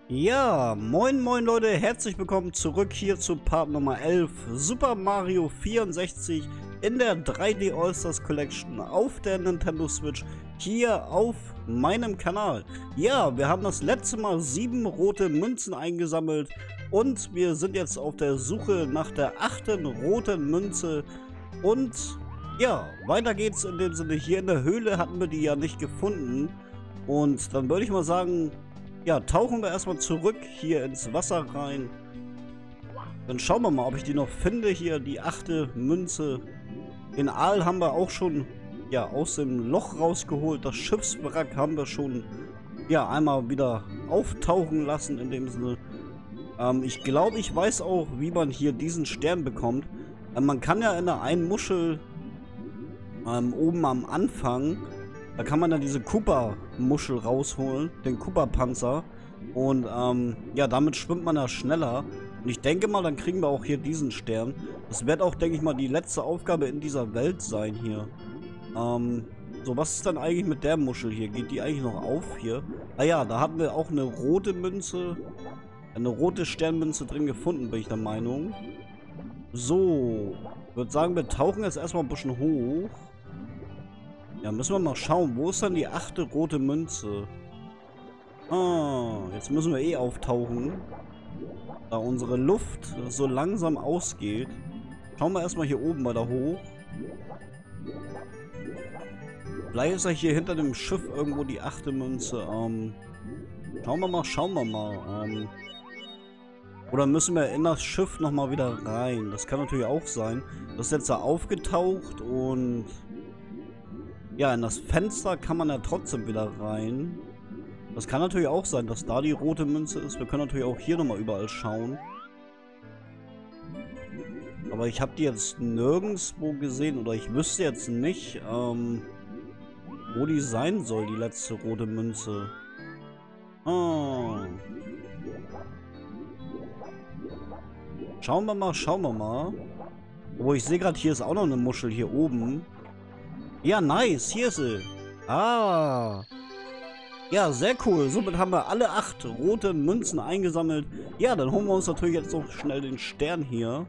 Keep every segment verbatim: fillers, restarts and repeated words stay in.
Ja, moin moin Leute, herzlich willkommen zurück hier zu Part Nummer elf Super Mario vierundsechzig in der drei D All-Stars Collection auf der Nintendo Switch hier auf meinem Kanal. Ja, wir haben das letzte Mal sieben rote Münzen eingesammelt und wir sind jetzt auf der Suche nach der achten roten Münze und ja, weiter geht's in dem Sinne. Hier in der Höhle hatten wir die ja nicht gefunden und dann würde ich mal sagen, ja, tauchen wir erstmal zurück hier ins Wasser rein. Dann schauen wir mal, ob ich die noch finde. Hier die achte Münze. Den Aal haben wir auch schon ja, aus dem Loch rausgeholt. Das Schiffswrack haben wir schon ja, einmal wieder auftauchen lassen in dem Sinne. Ähm, ich glaube, ich weiß auch, wie man hier diesen Stern bekommt. Ähm, man kann ja in der einen Muschel ähm, oben am Anfang, da kann man dann diese Koopa-Muschel rausholen, den Koopa-Panzer. Und ähm, ja, damit schwimmt man ja schneller. Und ich denke mal, dann kriegen wir auch hier diesen Stern. Das wird auch, denke ich mal, die letzte Aufgabe in dieser Welt sein hier. Ähm, so, was ist dann eigentlich mit der Muschel hier? Geht die eigentlich noch auf hier? Ah ja, da hatten wir auch eine rote Münze, eine rote Sternmünze drin gefunden, bin ich der Meinung. So, ich würde sagen, wir tauchen jetzt erstmal ein bisschen hoch. Ja, müssen wir mal schauen. Wo ist dann die achte rote Münze? Ah, jetzt müssen wir eh auftauchen. Da unsere Luft so langsam ausgeht. Schauen wir erstmal hier oben weiter hoch. Vielleicht ist ja hier hinter dem Schiff irgendwo die achte Münze. Ähm, schauen wir mal, schauen wir mal. Ähm, oder müssen wir in das Schiff nochmal wieder rein? Das kann natürlich auch sein. Das ist jetzt da aufgetaucht und... ja, in das Fenster kann man ja trotzdem wieder rein. Das kann natürlich auch sein, dass da die rote Münze ist. Wir können natürlich auch hier nochmal überall schauen. Aber ich habe die jetzt nirgendwo gesehen. Oder ich wüsste jetzt nicht, ähm, wo die sein soll, die letzte rote Münze. Ah. Schauen wir mal, schauen wir mal. Oh, ich sehe gerade, hier ist auch noch eine Muschel hier oben. Ja, nice. Hier ist sie. Ah. Ja, sehr cool. Somit haben wir alle acht rote Münzen eingesammelt. Ja, dann holen wir uns natürlich jetzt noch schnell den Stern hier.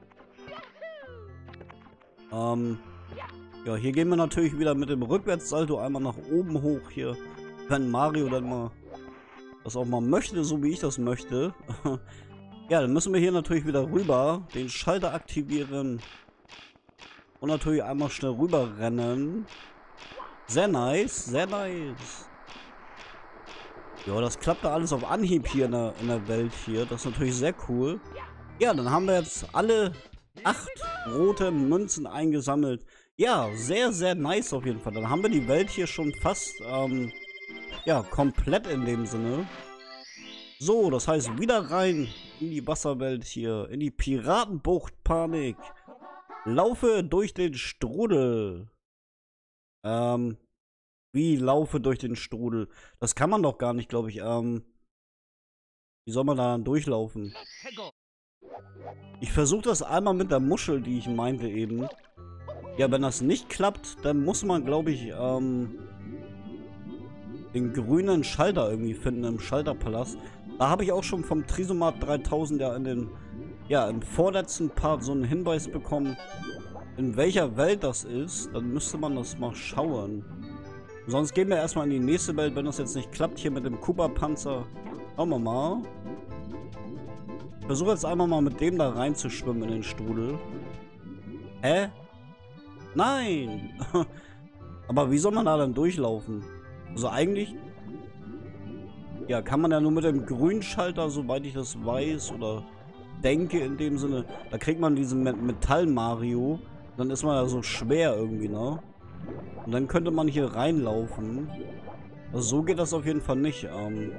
Ähm. Ja, hier gehen wir natürlich wieder mit dem Rückwärtssalto einmal nach oben hoch hier. Wenn Mario dann mal das auch mal möchte, so wie ich das möchte. Ja, dann müssen wir hier natürlich wieder rüber. Den Schalter aktivieren. Und natürlich einmal schnell rüber rennen. Sehr nice, sehr nice. Ja, das klappt da alles auf Anhieb hier in der, in der Welt hier. Das ist natürlich sehr cool. Ja, dann haben wir jetzt alle acht rote Münzen eingesammelt. Ja, sehr, sehr nice auf jeden Fall. Dann haben wir die Welt hier schon fast, ähm, ja, komplett in dem Sinne. So, das heißt, wieder rein in die Wasserwelt hier. In die Piratenbucht Panik. Laufe durch den Strudel. Ähm, wie laufe durch den Strudel? Das kann man doch gar nicht, glaube ich. Ähm, wie soll man da dann durchlaufen? Ich versuche das einmal mit der Muschel, die ich meinte eben. Ja, wenn das nicht klappt, dann muss man, glaube ich, ähm, den grünen Schalter irgendwie finden im Schalterpalast. Da habe ich auch schon vom Trisomat dreitausend ja in den... ja, im vorletzten Part so einen Hinweis bekommen, in welcher Welt das ist. Dann müsste man das mal schauen. Sonst gehen wir erstmal in die nächste Welt, wenn das jetzt nicht klappt hier mit dem Koopa-Panzer. Schauen wir mal. Ich versuche jetzt einmal mal mit dem da reinzuschwimmen in den Strudel. Hä? Nein! Aber wie soll man da dann durchlaufen? Also eigentlich... ja, kann man ja nur mit dem grünen Schalter, soweit ich das weiß, oder... denke in dem Sinne, da kriegt man diesen Metall-Mario, dann ist man ja so schwer irgendwie, ne? Und dann könnte man hier reinlaufen. Also so geht das auf jeden Fall nicht. Ähm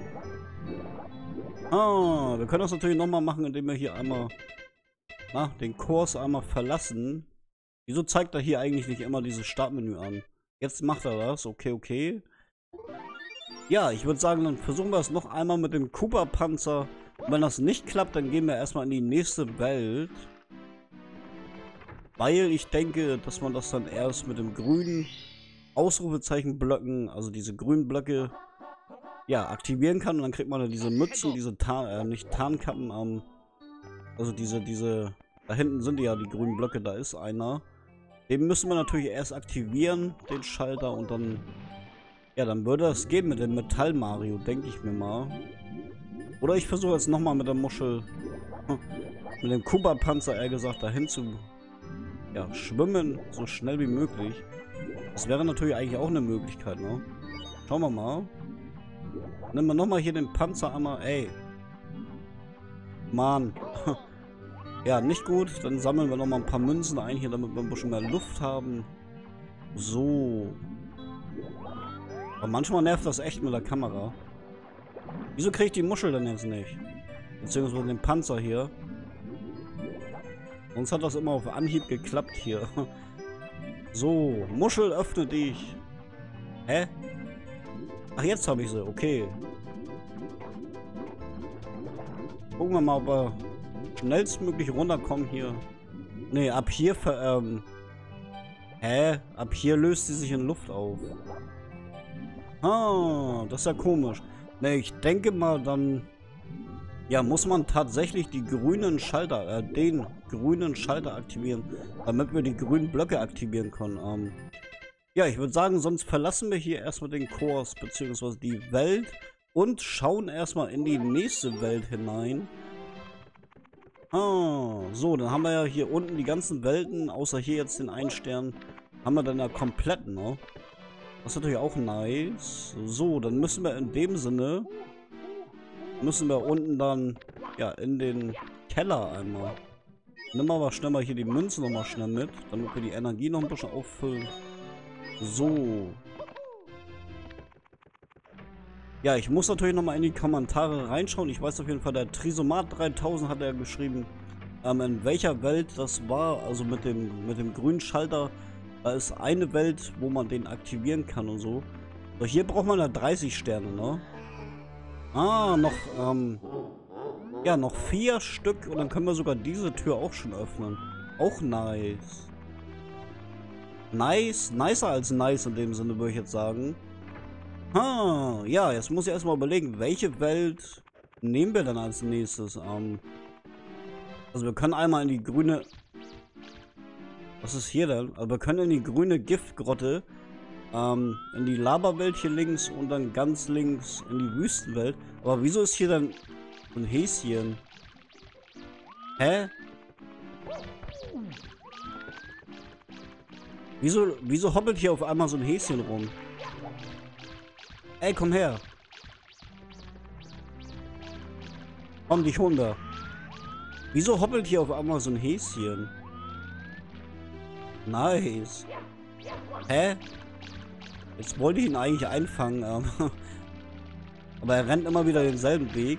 ah, wir können das natürlich nochmal machen, indem wir hier einmal na, den Kurs einmal verlassen. Wieso zeigt er hier eigentlich nicht immer dieses Startmenü an? Jetzt macht er das, okay, okay. Ja, ich würde sagen, dann versuchen wir es noch einmal mit dem Koopa-Panzer. Und wenn das nicht klappt, dann gehen wir erstmal in die nächste Welt. Weil ich denke, dass man das dann erst mit dem grünen Ausrufezeichen Blöcken, also diese grünen Blöcke, ja, aktivieren kann. Und dann kriegt man dann diese Mützen, diese Tarn, äh, nicht Tarnkappen, ähm, also diese, diese, da hinten sind ja die grünen Blöcke, da ist einer. Den müssen wir natürlich erst aktivieren, den Schalter, und dann, ja, dann würde es gehen mit dem Metall-Mario, denke ich mir mal. Oder ich versuche jetzt nochmal mit der Muschel, mit dem Kuba-Panzer, eher gesagt, dahin zu, ja, schwimmen, so schnell wie möglich. Das wäre natürlich eigentlich auch eine Möglichkeit, ne? Schauen wir mal. Nehmen wir nochmal hier den Panzer einmal, ey. Mann. Ja, nicht gut. Dann sammeln wir nochmal ein paar Münzen ein hier, damit wir ein bisschen mehr Luft haben. So. Aber manchmal nervt das echt mit der Kamera. Wieso kriege ich die Muschel denn jetzt nicht? Beziehungsweise den Panzer hier. Sonst hat das immer auf Anhieb geklappt hier. So, Muschel, öffne dich. Hä? Ach, jetzt habe ich sie. Okay. Gucken wir mal, ob wir schnellstmöglich runterkommen hier. Ne, ab hier ver... Ähm, hä? Ab hier löst sie sich in Luft auf. Ah, das ist ja komisch. Ne, ich denke mal, dann... Ja, muss man tatsächlich die grünen Schalter, äh, den grünen Schalter aktivieren, damit wir die grünen Blöcke aktivieren können. Ähm, ja, ich würde sagen, sonst verlassen wir hier erstmal den Kurs, beziehungsweise die Welt, und schauen erstmal in die nächste Welt hinein. Ah, so, dann haben wir ja hier unten die ganzen Welten, außer hier jetzt den einen Stern, haben wir dann ja komplett, ne? Das ist natürlich auch nice. So, dann müssen wir in dem Sinne... müssen wir unten dann, ja, in den Keller einmal. Nimm aber schnell mal hier die Münzen nochmal schnell mit, damit wir die Energie noch ein bisschen auffüllen. So. Ja, ich muss natürlich nochmal in die Kommentare reinschauen. Ich weiß auf jeden Fall, der Trisomat dreitausend hat er geschrieben, ähm, in welcher Welt das war. Also mit dem, mit dem grünen Schalter. Da ist eine Welt, wo man den aktivieren kann und so. So, hier braucht man ja dreißig Sterne, ne? Ah, noch, ähm, ja, noch vier Stück, und dann können wir sogar diese Tür auch schon öffnen. Auch nice. Nice, nicer als nice in dem Sinne, würde ich jetzt sagen. Ah, ja, jetzt muss ich erstmal überlegen, welche Welt nehmen wir dann als nächstes? Ähm, also wir können einmal in die grüne... Was ist hier denn? Also wir können in die grüne Giftgrotte, Ähm, in die Lava-Welt hier links und dann ganz links in die Wüstenwelt. Aber wieso ist hier dann ein Häschen? Hä? Wieso, wieso hoppelt hier auf einmal so ein Häschen rum? Ey, komm her. Komm, dich holen wir. Wieso hoppelt hier auf einmal so ein Häschen? Nice. Hä? Jetzt wollte ich ihn eigentlich einfangen, ähm, aber er rennt immer wieder denselben Weg.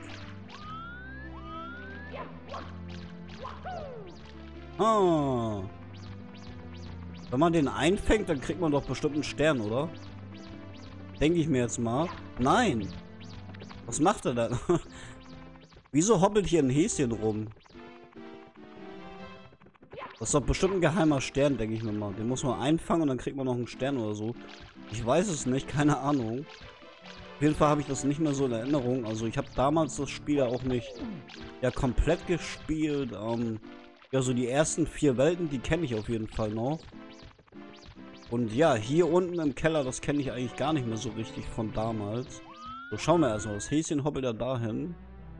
Ah. Wenn man den einfängt, dann kriegt man doch bestimmt einen Stern, oder? Denke ich mir jetzt mal. Nein. Was macht er denn? Wieso hoppelt hier ein Häschen rum? Das ist doch bestimmt ein geheimer Stern, denke ich mir mal. Den muss man einfangen und dann kriegt man noch einen Stern oder so. Ich weiß es nicht, keine Ahnung. Auf jeden Fall habe ich das nicht mehr so in Erinnerung. Also ich habe damals das Spiel ja auch nicht ja komplett gespielt. Ähm, ja, so die ersten vier Welten, die kenne ich auf jeden Fall noch. Und ja, hier unten im Keller, das kenne ich eigentlich gar nicht mehr so richtig von damals. So, schauen wir erstmal. Das Häschen hoppelt ja dahin.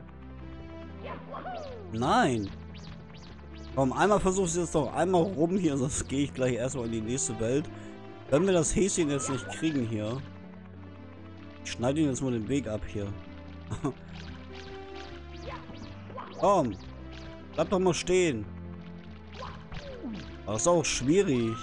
Nein! Komm, einmal versuche ich es jetzt doch einmal rum hier, sonst gehe ich gleich erstmal in die nächste Welt. Wenn wir das Häschen jetzt nicht kriegen hier. Ich schneide ihn jetzt mal den Weg ab hier. Komm. Bleib doch mal stehen. Das ist auch schwierig.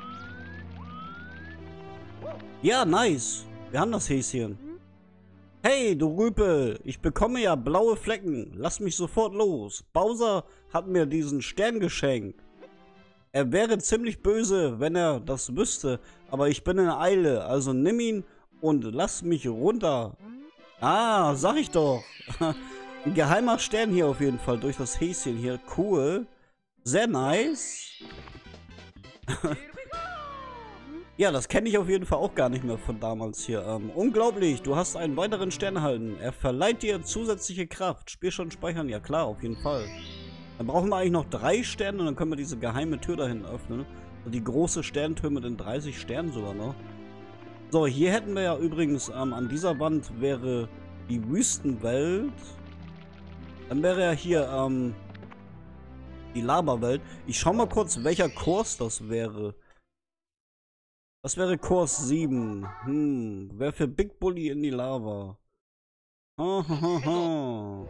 Ja, nice. Wir haben das Häschen. Hey, du Rüpel. Ich bekomme ja blaue Flecken. Lass mich sofort los. Bowser hat mir diesen Stern geschenkt. Er wäre ziemlich böse, wenn er das wüsste, aber ich bin in Eile, also nimm ihn und lass mich runter. Ah, sag ich doch. Ein geheimer Stern hier auf jeden Fall durch das Häschen hier. Cool. Sehr nice. Ja, das kenne ich auf jeden Fall auch gar nicht mehr von damals hier. Ähm, unglaublich, du hast einen weiteren Stern erhalten. Er verleiht dir zusätzliche Kraft. Spiel schon speichern? Ja klar, auf jeden Fall. Dann brauchen wir eigentlich noch drei Sterne und dann können wir diese geheime Tür da hinten öffnen. Also die große Sterntür mit den dreißig Sternen sogar noch. So, hier hätten wir ja übrigens, ähm, an dieser Wand wäre die Wüstenwelt. Dann wäre ja hier, ähm, die Lava-Welt. Ich schau mal kurz, welcher Kurs das wäre. Das wäre Kurs sieben. Hm, wer für Big Bully in die Lava? Ha, ha, ha, ha.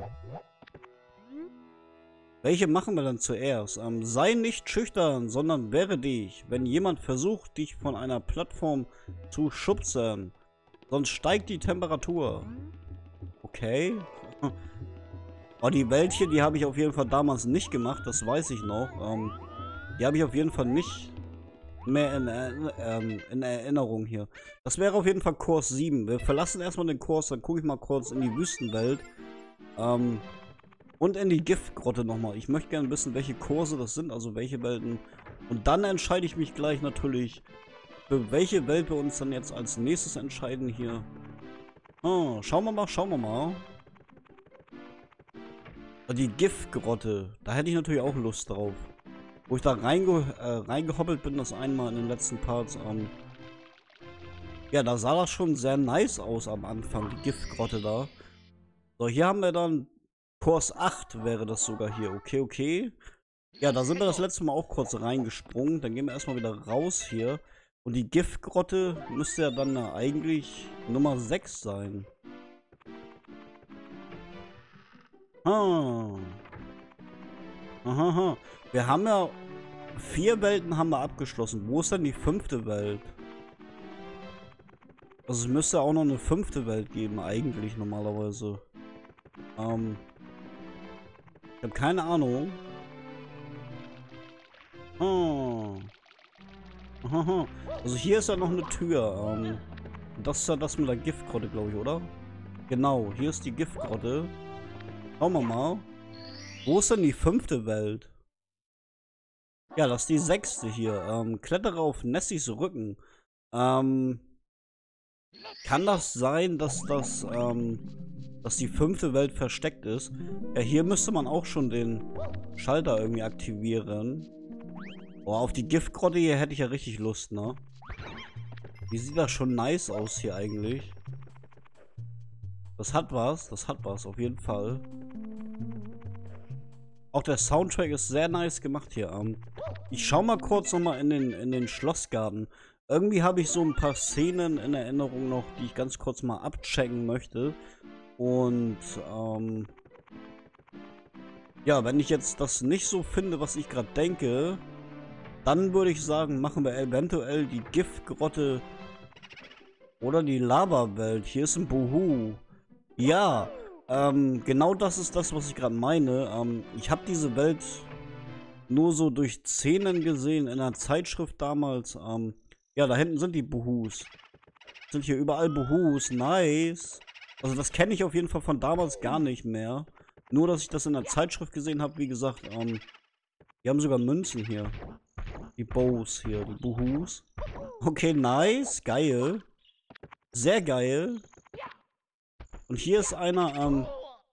Welche machen wir dann zuerst? Ähm, sei nicht schüchtern, sondern wehre dich, wenn jemand versucht, dich von einer Plattform zu schubsen. Sonst steigt die Temperatur. Okay. Oh, die Welt hier, die habe ich auf jeden Fall damals nicht gemacht, das weiß ich noch. Ähm, die habe ich auf jeden Fall nicht mehr in, äh, in Erinnerung hier. Das wäre auf jeden Fall Kurs sieben. Wir verlassen erstmal den Kurs, dann gucke ich mal kurz in die Wüstenwelt. Ähm, und in die Giftgrotte nochmal. Ich möchte gerne wissen, welche Kurse das sind, also welche Welten. Und dann entscheide ich mich gleich natürlich, für welche Welt wir uns dann jetzt als nächstes entscheiden hier. Oh, schauen wir mal, schauen wir mal. Die Giftgrotte, da hätte ich natürlich auch Lust drauf. Wo ich da reinge äh, reingehoppelt bin, das einmal in den letzten Parts. Ähm, ja, da sah das schon sehr nice aus am Anfang, die Giftgrotte da. So, hier haben wir dann Kurs acht wäre das sogar hier. Okay, okay. Ja, da sind wir das letzte Mal auch kurz reingesprungen. Dann gehen wir erstmal wieder raus hier. Und die Giftgrotte müsste ja dann eigentlich Nummer sechs sein. Ah. Aha, aha. Wir haben ja vier Welten haben wir abgeschlossen. Wo ist denn die fünfte Welt? Also es müsste auch noch eine fünfte Welt geben, eigentlich normalerweise. Ähm. Ich habe keine Ahnung. Oh. Aha. Also hier ist ja noch eine Tür. Ähm. Das ist ja das mit der Giftgrotte, glaube ich, oder? Genau, hier ist die Giftgrotte. Schauen wir mal. Wo ist denn die fünfte Welt? Ja, das ist die sechste hier. Ähm, klettere auf Nessies Rücken. Ähm, kann das sein, dass das, ähm, dass die fünfte Welt versteckt ist? Ja, hier müsste man auch schon den Schalter irgendwie aktivieren. Boah, auf die Giftgrotte hier hätte ich ja richtig Lust, ne? Wie sieht das schon nice aus hier eigentlich? Das hat was, das hat was, auf jeden Fall. Auch der Soundtrack ist sehr nice gemacht hier. Ähm, ich schau mal kurz nochmal in den, in den Schlossgarten. Irgendwie habe ich so ein paar Szenen in Erinnerung noch, die ich ganz kurz mal abchecken möchte. Und, ähm... ja, wenn ich jetzt das nicht so finde, was ich gerade denke, dann würde ich sagen, machen wir eventuell die Giftgrotte oder die Lava-Welt. Hier ist ein Buhu. Ja, ähm, genau das ist das, was ich gerade meine. Ähm, ich habe diese Welt nur so durch Szenen gesehen in einer Zeitschrift damals. Ähm, ja, da hinten sind die Buhus. Sind hier überall Buhus. Nice. Also das kenne ich auf jeden Fall von damals gar nicht mehr. Nur, dass ich das in der Zeitschrift gesehen habe, wie gesagt. Ähm, die haben sogar Münzen hier. Die Bows hier, die Buhus. Okay, nice. Geil. Sehr geil. Und hier ist einer, ähm,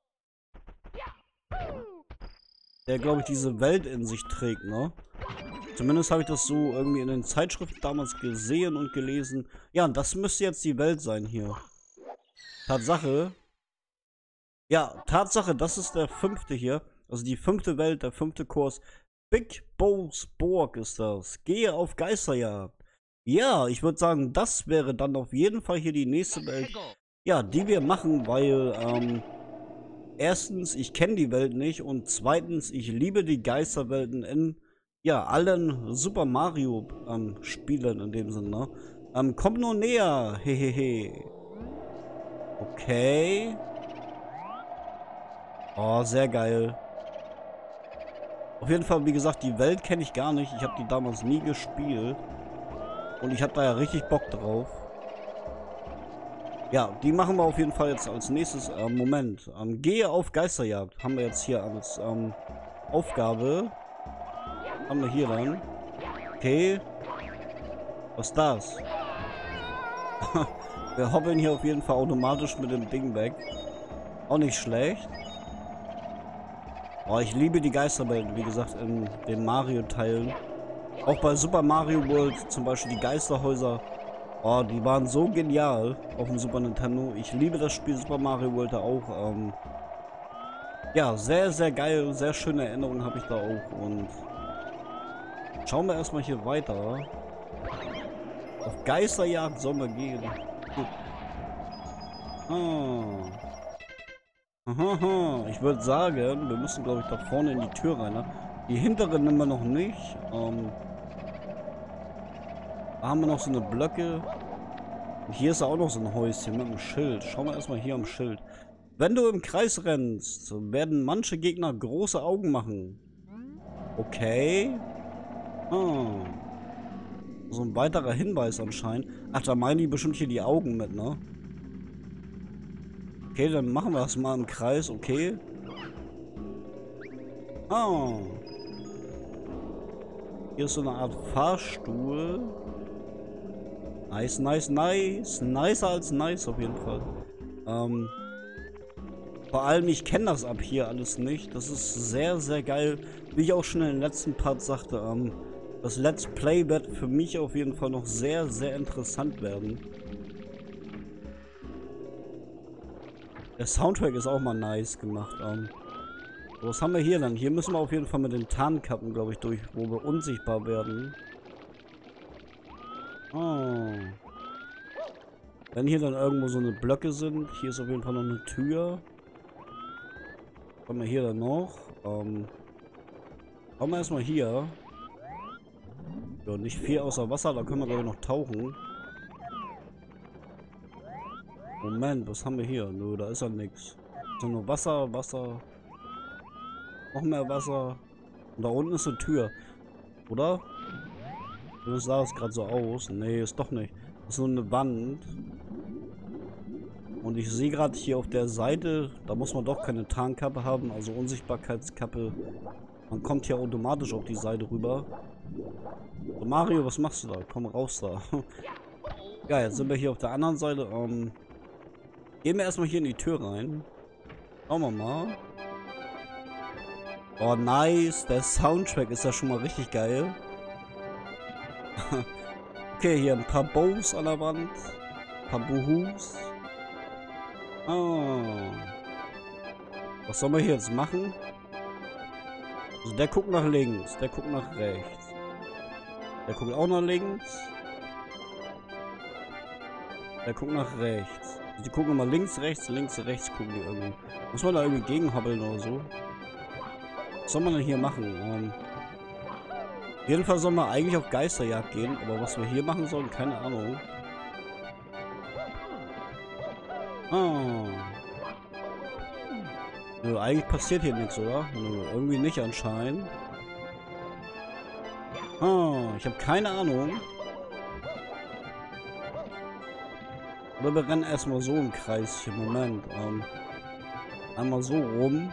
der, glaube ich, diese Welt in sich trägt, ne? Zumindest habe ich das so irgendwie in den Zeitschriften damals gesehen und gelesen. Ja, und das müsste jetzt die Welt sein hier. Tatsache. Ja, Tatsache, das ist der fünfte hier. Also die fünfte Welt, der fünfte Kurs. Big Bo's Burg ist das. Gehe auf Geisterjagd. Ja, ich würde sagen, das wäre dann auf jeden Fall hier die nächste Welt. Ja, die wir machen, weil, ähm, erstens, ich kenne die Welt nicht und zweitens, ich liebe die Geisterwelten in, ja, allen Super Mario, ähm, Spielen in dem Sinne, ne? Ähm, komm nur näher, hehehe. Okay. Oh, sehr geil. Auf jeden Fall, wie gesagt, die Welt kenne ich gar nicht. Ich habe die damals nie gespielt. Und ich habe da ja richtig Bock drauf. Ja, die machen wir auf jeden Fall jetzt als nächstes. Äh, Moment. Ähm, gehe auf Geisterjagd. Haben wir jetzt hier als ähm, Aufgabe. Haben wir hier dann. Okay. Was ist das? Wir hoppeln hier auf jeden Fall automatisch mit dem Ding weg. Auch nicht schlecht. Oh, ich liebe die Geisterwelten, wie gesagt, in den Mario-Teilen. Auch bei Super Mario World zum Beispiel die Geisterhäuser. Oh, die waren so genial auf dem Super Nintendo. Ich liebe das Spiel Super Mario World auch. Ähm, ja, sehr, sehr geil. Sehr schöne Erinnerungen habe ich da auch. Und schauen wir erstmal hier weiter. Auf Geisterjagd sollen wir gehen. Gut. Ah. Aha, ich würde sagen, wir müssen, glaube ich, da vorne in die Tür rein. Ne? Die hinteren nehmen wir noch nicht. Ähm, da haben wir noch so eine Blöcke. Und hier ist auch noch so ein Häuschen mit einem Schild. Schauen wir erstmal hier am Schild. Wenn du im Kreis rennst, werden manche Gegner große Augen machen. Okay. Ah. So ein weiterer Hinweis anscheinend. Ach, da meinen die bestimmt hier die Augen mit, ne? Okay, dann machen wir das mal im Kreis, okay. Oh. Hier ist so eine Art Fahrstuhl. Nice, nice, nice. Nicer als nice auf jeden Fall. Ähm, vor allem, ich kenne das ab hier alles nicht. Das ist sehr, sehr geil. Wie ich auch schon in den letzten Part sagte, ähm, das Let's Play wird für mich auf jeden Fall noch sehr, sehr interessant werden. Der Soundtrack ist auch mal nice gemacht. Ähm, was haben wir hier dann? Hier müssen wir auf jeden Fall mit den Tarnkappen, glaube ich, durch, wo wir unsichtbar werden. Oh. Wenn hier dann irgendwo so eine Blöcke sind, hier ist auf jeden Fall noch eine Tür. Was haben wir hier dann noch? Ähm, schauen wir erstmal hier. Ja, nicht viel außer Wasser, da können wir glaube ich noch tauchen. Moment, was haben wir hier? Nö, da ist ja nichts. So nur Wasser, Wasser. Noch mehr Wasser. Und da unten ist eine Tür. Oder? Das sah es gerade so aus. Nee, ist doch nicht. Das ist nur eine Wand. Und ich sehe gerade hier auf der Seite, da muss man doch keine Tarnkappe haben, also Unsichtbarkeitskappe. Man kommt hier automatisch auf die Seite rüber. So, Mario, was machst du da? Komm raus da. Ja, jetzt sind wir hier auf der anderen Seite. Ähm, gehen wir erstmal hier in die Tür rein. Schauen wir mal. Oh, nice. Der Soundtrack ist ja schon mal richtig geil. Okay, hier ein paar Bows an der Wand. Ein paar Buhus. Oh. Was sollen wir hier jetzt machen? Also der guckt nach links, der guckt nach rechts. Der guckt auch nach links. Der guckt nach rechts. Die gucken immer links, rechts, links, rechts gucken die irgendwie. Muss man da irgendwie gegenhoppeln oder so? Was soll man denn hier machen? Um, auf jeden Fall sollen wir eigentlich auf Geisterjagd gehen, aber was wir hier machen sollen, keine Ahnung. Oh. Nö, eigentlich passiert hier nichts, oder? Nö, irgendwie nicht anscheinend. Oh, ich habe keine Ahnung. Oder wir rennen erstmal so im Kreis. Hier, Moment. Ähm, einmal so rum.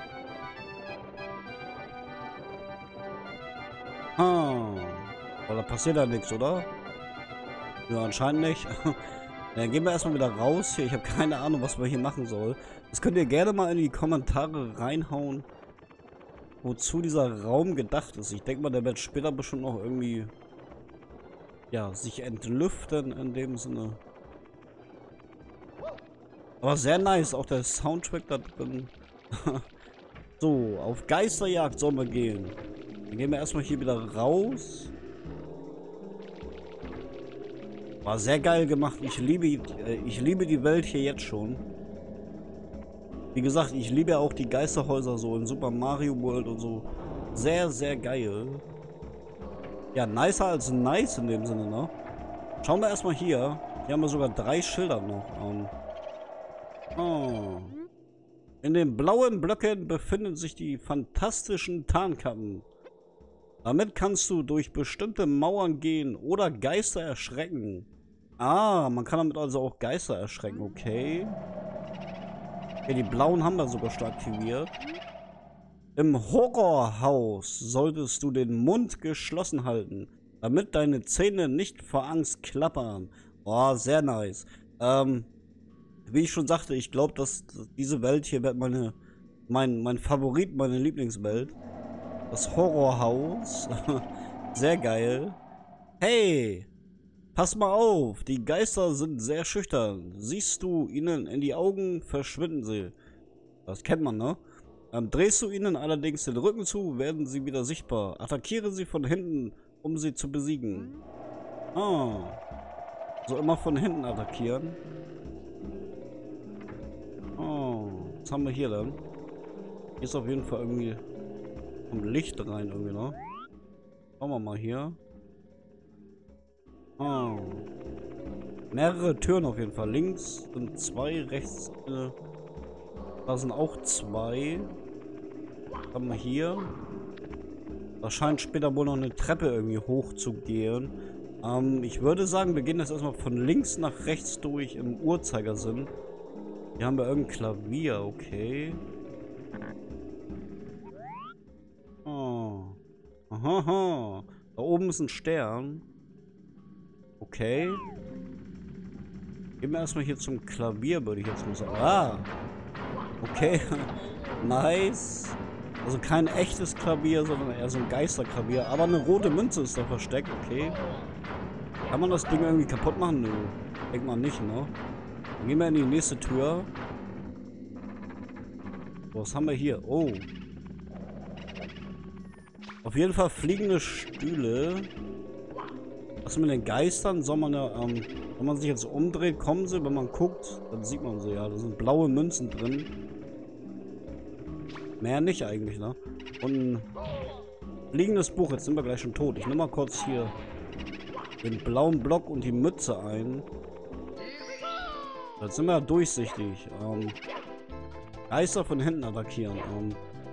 Ah. Aber da passiert da nichts, oder? Ja, anscheinend nicht. Dann gehen wir erstmal wieder raus hier. Ich habe keine Ahnung, was wir hier machen sollen. Das könnt ihr gerne mal in die Kommentare reinhauen, wozu dieser Raum gedacht ist. Ich denke mal, der wird später bestimmt noch irgendwie, ja, sich entlüften in dem Sinne. Aber sehr nice, auch der Soundtrack da drin. So, auf Geisterjagd sollen wir gehen. Dann gehen wir erstmal hier wieder raus. War sehr geil gemacht. Ich liebe, äh, ich liebe die Welt hier jetzt schon. Wie gesagt, ich liebe ja auch die Geisterhäuser so in Super Mario World und so. Sehr, sehr geil. Ja, nicer als nice in dem Sinne, ne? Schauen wir erstmal hier. Hier haben wir sogar drei Schilder noch. Ähm, oh. In den blauen Blöcken befinden sich die fantastischen Tarnkappen. Damit kannst du durch bestimmte Mauern gehen oder Geister erschrecken. Ah, man kann damit also auch Geister erschrecken, okay. Ja, die blauen haben wir sogar schon aktiviert. Im Horrorhaus solltest du den Mund geschlossen halten. Damit deine Zähne nicht vor Angst klappern. Oh, sehr nice. Ähm, wie ich schon sagte, ich glaube, dass diese Welt hier wird meine, mein, mein Favorit, meine Lieblingswelt. Das Horrorhaus. Sehr geil. Hey, pass mal auf, die Geister sind sehr schüchtern. Siehst du ihnen in die Augen, verschwinden sie. Das kennt man, ne? Ähm, drehst du ihnen allerdings den Rücken zu, werden sie wieder sichtbar. Attackiere sie von hinten, um sie zu besiegen. Ah. So immer von hinten attackieren. Oh. Was haben wir hier dann? Hier ist auf jeden Fall irgendwie ein Licht rein irgendwie, ne? Schauen wir mal hier. Oh. Mehrere Türen auf jeden Fall. Links sind zwei, rechts äh, da sind auch zwei. Was haben wir hier? Da scheint später wohl noch eine Treppe irgendwie hoch zu gehen. Ähm, ich würde sagen, wir gehen jetzt erstmal von links nach rechts durch im Uhrzeigersinn. Hier haben wir irgendein Klavier, okay. Oh. Aha, aha. Da oben ist ein Stern. Okay. Gehen wir erstmal hier zum Klavier, würde ich jetzt mal sagen. Ah. Okay. Nice. Also kein echtes Klavier, sondern eher so ein Geisterklavier. Aber eine rote Münze ist da versteckt, okay. Kann man das Ding irgendwie kaputt machen? Nö. Denkt man nicht, ne? Dann gehen wir in die nächste Tür. Was haben wir hier? Oh. Auf jeden Fall fliegende Stühle. Was mit den Geistern? Soll man ja, ähm, wenn man sich jetzt umdreht, kommen sie. Wenn man guckt, dann sieht man sie ja. Da sind blaue Münzen drin. Mehr nicht eigentlich, ne? Und ein fliegendes Buch. Jetzt sind wir gleich schon tot. Ich nehme mal kurz hier den blauen Block und die Mütze ein. Jetzt sind wir ja durchsichtig. Ähm, Geister von hinten attackieren. Ähm,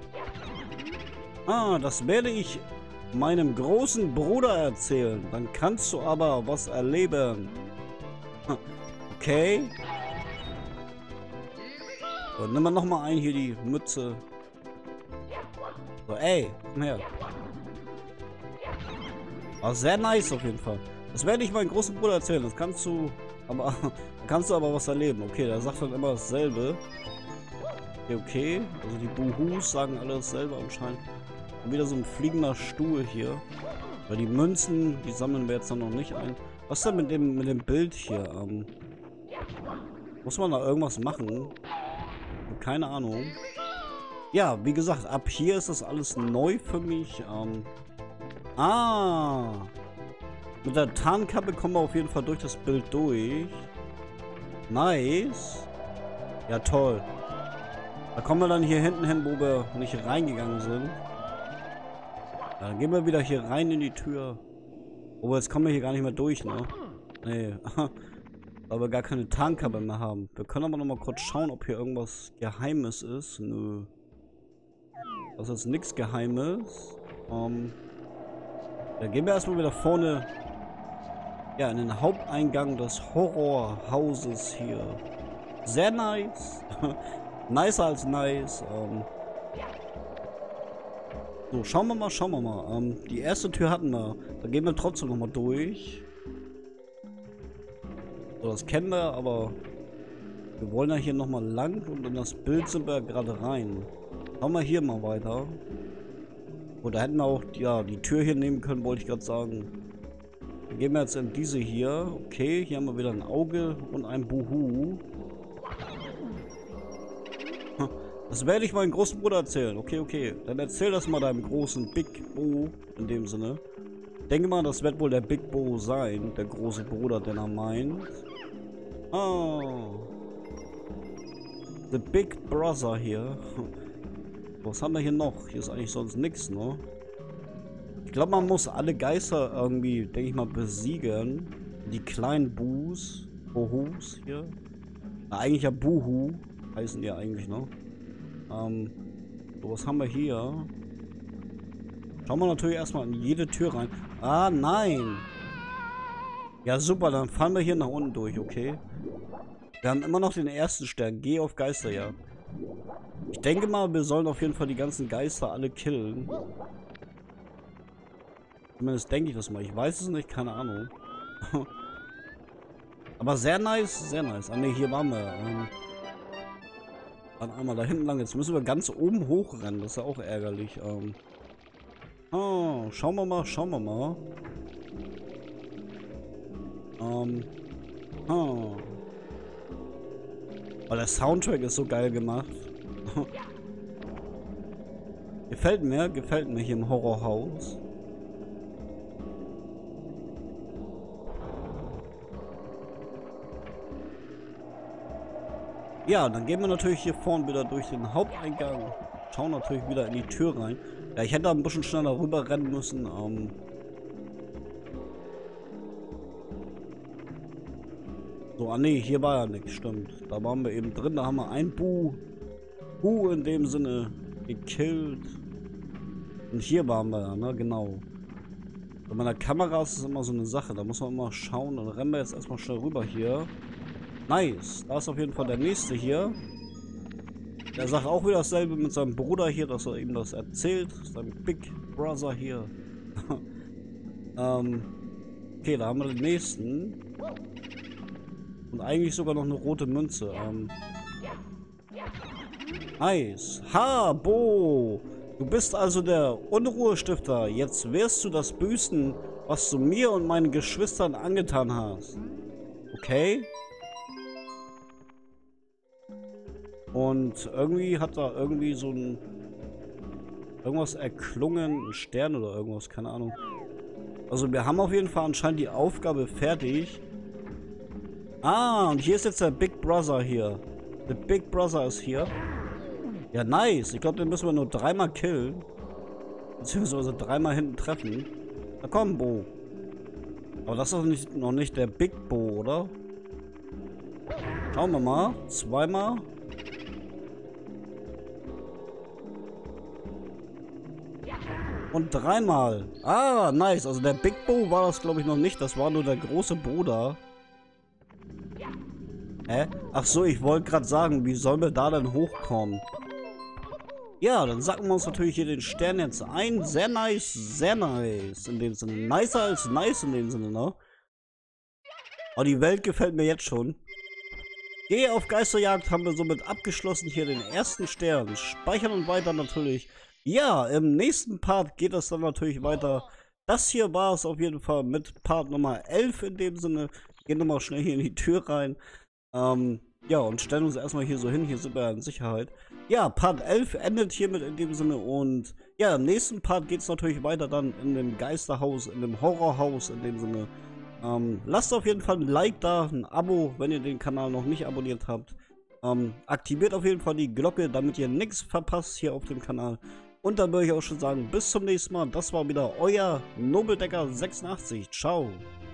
ah, das werde ich meinem großen Bruder erzählen. Dann kannst du aber was erleben. Okay. So, nimm mal nochmal ein hier die Mütze. So, ey, komm her. Aber sehr nice auf jeden Fall. Das werde ich meinem großen Bruder erzählen. Das kannst du, aber kannst du aber was erleben. Okay, der sagt dann immer dasselbe. Okay, okay. Also die Buhus sagen alle dasselbe anscheinend. Und wieder so ein fliegender Stuhl hier. Weil die Münzen, die sammeln wir jetzt dann noch nicht ein. Was ist denn mit dem mit dem Bild hier? Ähm, muss man da irgendwas machen? Keine Ahnung. Ja, wie gesagt, ab hier ist das alles neu für mich. Ähm, ah. Mit der Tarnkappe kommen wir auf jeden Fall durch das Bild durch. Nice. Ja, toll. Da kommen wir dann hier hinten hin, wo wir nicht reingegangen sind. Ja, dann gehen wir wieder hier rein in die Tür. Aber jetzt kommen wir hier gar nicht mehr durch, ne? Nee. Weil wir gar keine Tarnkappe mehr haben. Wir können aber noch mal kurz schauen, ob hier irgendwas Geheimes ist. Nö. Das ist nichts Geheimes. Ähm, dann gehen wir erstmal wieder vorne. Ja, in den Haupteingang des Horrorhauses hier. Sehr nice. Nicer als nice. Ähm, so, schauen wir mal, schauen wir mal. Ähm, die erste Tür hatten wir. Da gehen wir trotzdem noch mal durch. So, das kennen wir, aber wir wollen ja hier noch mal lang und in das Bild sind wir gerade rein. Schauen wir hier mal weiter. Oder hätten wir auch ja, die Tür hier nehmen können, wollte ich gerade sagen. Dann gehen wir jetzt in diese hier. Okay, hier haben wir wieder ein Auge und ein Buhu. Das werde ich meinem großen Bruder erzählen. Okay, okay. Dann erzähl das mal deinem großen Big Bo in dem Sinne. Ich denke mal, das wird wohl der Big Bo sein. Der große Bruder, den er meint. Oh. The Big Brother hier. Was haben wir hier noch? Hier ist eigentlich sonst nichts, ne? Ich glaube, man muss alle Geister irgendwie, denke ich mal, besiegen. Die kleinen Buhus. Buhus hier. Na, eigentlich ja Buhu. Heißen die ja eigentlich, ne? Ähm, so, was haben wir hier? Schauen wir natürlich erstmal in jede Tür rein. Ah, nein! Ja, super, dann fahren wir hier nach unten durch, okay? Wir haben immer noch den ersten Stern. Geh auf Geisterjagd. Ich denke mal, wir sollen auf jeden Fall die ganzen Geister alle killen. Zumindest denke ich das mal. Ich weiß es nicht, keine Ahnung. Aber sehr nice, sehr nice. Ah ne, hier waren wir. Ähm, dann einmal da hinten lang. Jetzt müssen wir ganz oben hochrennen. Das ist ja auch ärgerlich. Ähm, oh, schauen wir mal, schauen wir mal. Ähm, oh. Weil der Soundtrack ist so geil gemacht. Gefällt mir, gefällt mir hier im Horrorhaus. Ja, dann gehen wir natürlich hier vorne wieder durch den Haupteingang. Schauen natürlich wieder in die Tür rein. Ja, ich hätte da ein bisschen schneller rüber rennen müssen. Ähm so, ah ne, hier war ja nichts, stimmt. Da waren wir eben drin, da haben wir ein Bu. Bu in dem Sinne gekillt. Und hier waren wir ja, ne, genau. Bei meiner Kamera ist es immer so eine Sache, da muss man immer schauen. Dann rennen wir jetzt erstmal schnell rüber hier. Nice. Da ist auf jeden Fall der nächste hier. Der sagt auch wieder dasselbe mit seinem Bruder hier, dass er ihm das erzählt. Sein Big Brother hier. ähm, okay, da haben wir den nächsten. Und eigentlich sogar noch eine rote Münze. Ähm, nice. Ha, Bo. Du bist also der Unruhestifter. Jetzt wirst du das büßen, was du mir und meinen Geschwistern angetan hast. Okay. Und irgendwie hat da irgendwie so ein irgendwas erklungen, ein Stern oder irgendwas, keine Ahnung. Also wir haben auf jeden Fall anscheinend die Aufgabe fertig. Ah, und hier ist jetzt der Big Brother hier. Der Big Brother ist hier. Ja, nice. Ich glaube, den müssen wir nur dreimal killen. Beziehungsweise dreimal hinten treffen. Na komm, Bo. Aber das ist doch nicht, noch nicht der Big Bo, oder? Schauen wir mal. Zweimal. Und dreimal. Ah, nice. Also der Big Bo war das, glaube ich, noch nicht. Das war nur der große Bruder. Hä? Ach so, ich wollte gerade sagen, wie sollen wir da denn hochkommen? Ja, dann sacken wir uns natürlich hier den Stern jetzt ein. Sehr nice, sehr nice. In dem Sinne. Nicer als nice in dem Sinne, ne? Aber die Welt gefällt mir jetzt schon. Geh auf Geisterjagd haben wir somit abgeschlossen. Hier den ersten Stern. Speichern und weiter natürlich. Ja, im nächsten Part geht es dann natürlich weiter. Das hier war es auf jeden Fall mit Part Nummer elf in dem Sinne. Gehen wir mal schnell hier in die Tür rein. Ähm, ja, und stellen uns erstmal hier so hin. Hier sind wir in Sicherheit. Ja, Part elf endet hiermit in dem Sinne. Und ja, im nächsten Part geht es natürlich weiter dann in dem Geisterhaus, in dem Horrorhaus in dem Sinne. Ähm, lasst auf jeden Fall ein Like da, ein Abo, wenn ihr den Kanal noch nicht abonniert habt. Ähm, aktiviert auf jeden Fall die Glocke, damit ihr nichts verpasst hier auf dem Kanal. Und dann würde ich auch schon sagen, bis zum nächsten Mal. Das war wieder euer Nobeldecker sechsundachtzig. Ciao.